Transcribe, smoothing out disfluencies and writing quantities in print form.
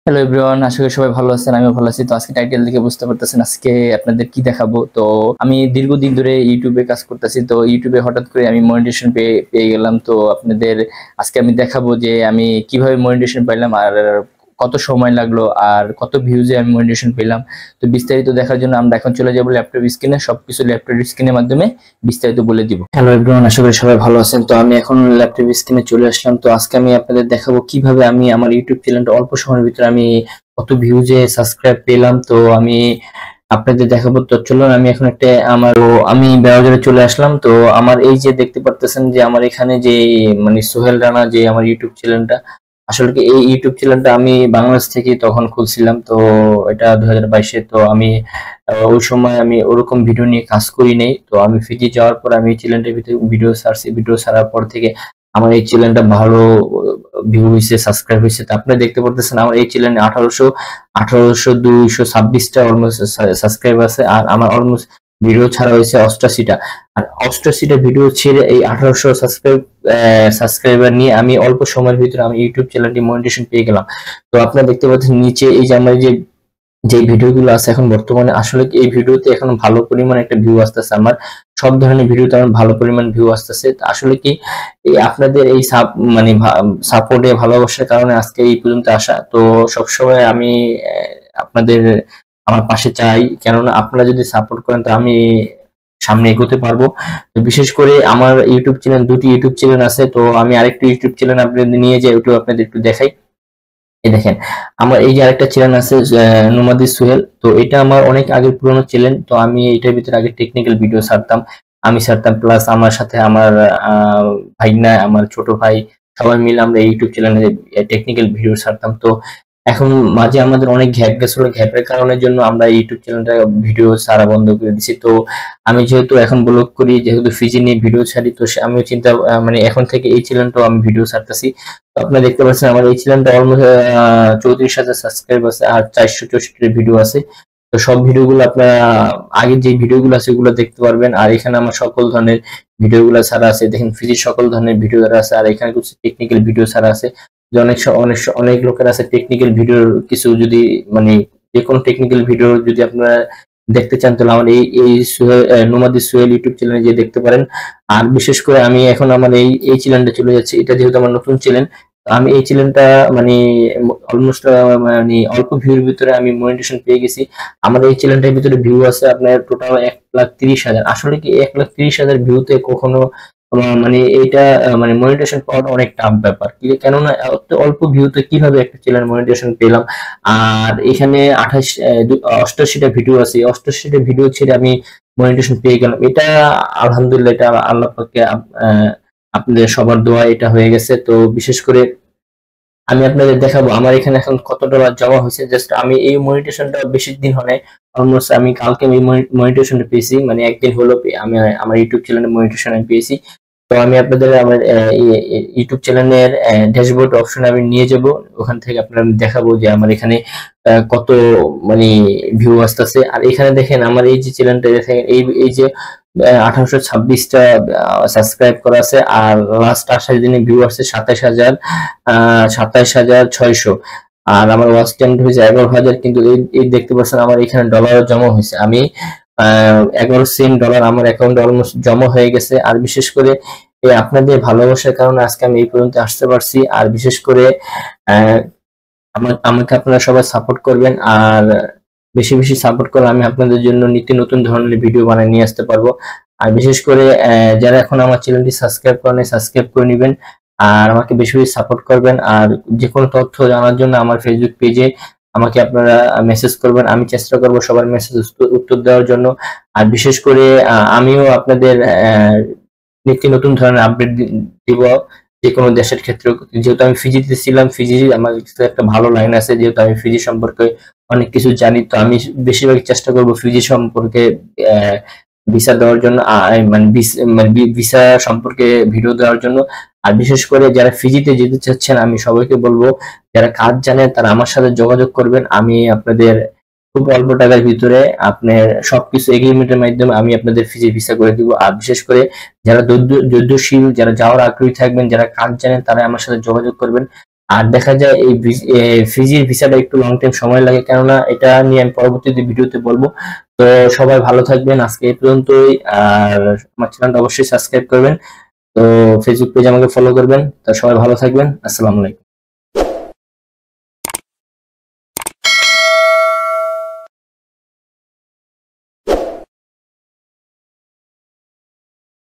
Hello everyone, আশা করি সবাই ভালো আছেন। আমিও ভালো আছি। তো আজকে টাইটেল দেখে বুঝতে পারতেছেন আজকে আপনাদের কি দেখাবো। তো আমি দীর্ঘদিন ধরে ইউটিউবে কাজ করতেছি। তো ইউটিউবে হঠাৎ করে আমি মনিটাইজেশন পেয়ে গেলাম। তো আপনাদের আজকে আমি দেখাবো যে আমি কিভাবে মনিটাইজেশন পাইলাম, আর কত সময় লাগলো, আর কত ভিউজে আমি মনিটাইজেশন পেলাম। তো বিস্তারিত দেখার জন্য আমরা এখন চলে যাবো ল্যাপটপ স্ক্রিনে। সবকিছু ল্যাপটপ স্ক্রিনের মাধ্যমে বিস্তারিত বলে দিব। হ্যালো এভরিওয়ান, আশা করি সবাই ভালো আছেন। তো আমি এখন ল্যাপটপ স্ক্রিনে চলে আসলাম। তো আজকে আমি আপনাদের দেখাবো কিভাবে আমি আমার ইউটিউব চ্যানেলটা অল্প সময়ের ভিতরে আমি কত ভিউজে সাবস্ক্রাইব পেলাম। তো আমি আপনাদের দেখাবো। তো চলুন আমি এখন একটা আমি ব্রাউজারে চলে আসলাম। তো আমার এই যে দেখতে পারতেছেন যে আমার এখানে যে মানে সোহেল রানা যে আমার ইউটিউব চ্যানেলটা, আসলে কি এই ইউটিউব চ্যানেলটা আমি বাংলাদেশ থেকে তখন খুলছিলাম। তো এটা 2022-এ। তো আমি ওই সময় আমি ওরকম ভিডিও নিয়ে কাজ করি নাই। তো আমি ফিজি যাওয়ার পর আমি এই চ্যানেলটার ভিতরে ভিডিও ছাড়ছি। ভিডিও ছাড়ার পর থেকে আমার এই চ্যানেলটা ভালো ভিউ হয়েছে, সাবস্ক্রাইব হয়েছে। তো আপনি দেখতে পারতেছেন আমার এই চ্যানেলে 226টা অলমোস্ট সাবস্ক্রাইব আছে। আর আমার অলমোস্ট ভিডিও ছাড়া হয়েছে 88টা। আর 88টা ভিডিও ছেড়ে এই 1800 সাবস্ক্রাইবার নিয়ে আমি অল্প সময়ের ভিতরে আমি ইউটিউব চ্যানেলটি মনিটাইজেশন পেয়ে গেলাম। তো আপনারা দেখতে পাচ্ছেন নিচে এই যে আমার যে ভিডিওগুলো আছে এখন বর্তমানে, আসলে এই ভিডিওতে এখন ভালো পরিমাণ একটা ভিউ আসতেছে। আমার সব ধরনের ভিডিওতে আমার ভালো পরিমাণ ভিউ আসতেছে। আসলে কি এই আপনাদের এই মানে সাপোর্টে ভালোবাসার কারণে আজকে এই পর্যন্ত আসা। তো সবসময় আমি আপনাদের আমার পাশে চাই, কেননা আপনারা যদি সাপোর্ট করেন তো আমি সামনে এগোতে পারবো। তো বিশেষ করে আমার ইউটিউব চ্যানেল, দুটি ইউটিউব চ্যানেল আছে। তো আমি আরেকটি ইউটিউব চ্যানেল আপনাদের নিয়ে যাই, ওইটা আপনাদের একটু দেখাই। এই দেখেন আমার এই যে আরেকটা চ্যানেল আছে নোমাদি সোহেল। তো এটা আমার অনেক আগের পুরনো চ্যানেল। তো আমি এটার ভিতরে আগে টেকনিক্যাল ভিডিও ছাড়তাম, আমি ছাড়তাম, প্লাস আমার সাথে আমার ভাইনা, আমার ছোট ভাই, সবাই মিলে আমরা ইউটিউব চ্যানেলে টেকনিক্যাল ভিডিও ছাড়তাম। তো এখন মাঝে আমাদের অনেক গ্যাপ গেছিল, গ্যাপের কারণের জন্য আমরা ইউটিউব চ্যানেলটা ভিডিও ছাড়া বন্ধ করে দিছি। তো আমি যেহেতু এখন ব্লগ করি, যেহেতু ফিজি নিয়ে ভিডিও ছাড়ি, তো আমি চিন্তা মানে এখন থেকে এই চ্যানেলটাও আমি ভিডিও ছাড়তেছি। তো আপনারা দেখতে পাচ্ছেন আমার এই চ্যানেলটা অলমোস্ট 34,000 সাবস্ক্রাইব আছে, আর 464 ভিডিও আছে। তো সব ভিডিওগুলো আপনারা আগের যে ভিডিওগুলো আছে ওগুলো দেখতে পারবেন। আর এখানে আমার সকল ধরনের ভিডিওগুলো ছাড়া আছে। দেখেন ফিজির সকল ধরনের ভিডিও আছে, আর এখানে কিছু টেকনিক্যাল ভিডিও ছাড়া আছে। যে অনেক লোকের আছে টেকনিক্যাল ভিডিওর কিছু, যদি মানে যে কোনো টেকনিক্যাল ভিডিও যদি আপনারা দেখতে চান তাহলে আমার এই নোমাদি সোহেল ইউটিউব চ্যানেলে গিয়ে দেখতে পারেন। আর বিশেষ করে আমি এখন আমার এই চ্যানেলটা চলে যাচ্ছে, এটা যেহেতু আমার নতুন চ্যানেল। আমি এই চ্যানেলটা মানে অলমোস্ট মানে অল্প ভিউর ভিতরে আমি মনিটাইজেশন পেয়ে গেছি। আমার এই চ্যানেলটার ভিতরে ভিউ আছে আপনার টোটাল 1,30,000। আসলে কি 1,30,000 ভিউতে কখনো মানে এইটা মানে মনিটাইজেশন পাওয়াটা অনেক টাফ ব্যাপার। কেননা অল্প ভিউতে কিভাবে একটা চ্যানেল মনিটাইজেশন পেলাম। আর এখানে 88টা ভিডিও আছে, 88টা ভিডিও ছেড়ে আমি মনিটাইজেশন পেয়ে গেলাম। এটা আলহামদুলিল্লাহ, এটা আল্লাহ পাকে আপনাদের সবার দোয়া এটা হয়ে গেছে। তো বিশেষ করে আমি আপনাদের দেখাবো আমার এখানে এখন কত ডলার জমা হয়েছে। জাস্ট আমি এই মনিটেশনটা বেশি দিন হয় নাই, অলমোস্ট আমি কালকে এই মনিটেশনটা পেয়েছি, মানে একদিন হলো আমি আমার ইউটিউব চ্যানেলে মনিটেশন পেয়েছি। তো আমি আপনাদের আমার ইউটিউব চ্যানেলের ড্যাশবোর্ড অপশন আমি নিয়ে যাব, ওখান থেকে আপনার আমি দেখাবো যে আমার এখানে কত মানে ভিউ আসতেছে। আর এখানে দেখেন আমার এই যে চ্যানেলটা দেখেন, এই যে 1826টা সাবস্ক্রাইব করা আছে, আর লাস্ট 28 দিনে ভিউ আসছে 27,600। আর আমার ওয়াচ টাইম হয়েছে 11,000। কিন্তু এই দেখতে পাচ্ছেন আমার এখানে ডলার জমা হয়েছে। আমি 11 সেন্ট ডলার আমার অ্যাকাউন্টে অলমোস্ট জমা হয়ে গেছে। আর বিশেষ করে এই আপনাদের ভালোবাসার কারণে আজকে আমি এই পর্যন্ত আসতে পারছি। আর বিশেষ করে আহ, আমাকে আপনারা সবাই সাপোর্ট করবেন। আর বেশি বেশি সাপোর্ট করলে আমি আপনাদের জন্য নিত্য নতুন ধরনের ভিডিও বানিয়ে নিয়ে আসতে পারবো। আর বিশেষ করে যারা এখন আমার চ্যানেলটি সাবস্ক্রাইব করেন, সাবস্ক্রাইব করে নেবেন। আর আমাকে বেশি বেশি সাপোর্ট করবেন। আর যে কোনো তথ্য জানার জন্য আমার ফেসবুক পেজে আমাকে আপনারা মেসেজ করবেন, আমি চেষ্টা করব সবার মেসেজ উত্তর দেওয়ার জন্য। আর বিশেষ করে আমিও আপনাদের নিত্য নতুন ধরনের আপডেট দিব যে কোনো দেশের ক্ষেত্রে। যেহেতু আমি ফিজিতে ছিলাম, ফিজি আমার কাছে একটা ভালো লাইন আছে, যেহেতু আমি ফিজি সম্পর্কে অনেক কিছু জানি। তো আমি বেশিরভাগ চেষ্টা করব ফিজি সম্পর্কে ভিসা দেওয়ার জন্য, মানে ভিসা সম্পর্কে ভিডিও দেওয়ার জন্য। আর বিশেষ করে যারা ফিজিতে যেতে চাচ্ছেন আমি সবাইকে বলবো, যারা কাজ জানেন তারা আমার সাথে যোগাযোগ করবেন। আমি আপনাদের খুব অল্প টাকার ভিতরে আপনার সবকিছু এগ্রিমেন্টের মাধ্যমে আমি আপনাদের ফিজি ভিসা করে দিব। আর বিশেষ করে যারা ধৈর্যশীল, যারা যাওয়ার আগ্রহী থাকবেন, যারা কাজ জানেন, তারা আমার সাথে যোগাযোগ করবেন। আর দেখা যায় এই ফিজির ভিসাটা একটু লং টাইম সময় লাগে, কেননা এটা নিয়ে আমি পরবর্তীতে ভিডিওতে বলবো। তো সবাই ভালো থাকবেন, আজকে এই পর্যন্তই। আর আমার চ্যানেলটা অবশ্যই সাবস্ক্রাইব করবেন, তো ফেসবুক পেজ আমাকে ফলো করবেন। তো সবাই ভালো থাকবেন, আসসালামু আলাইকুম।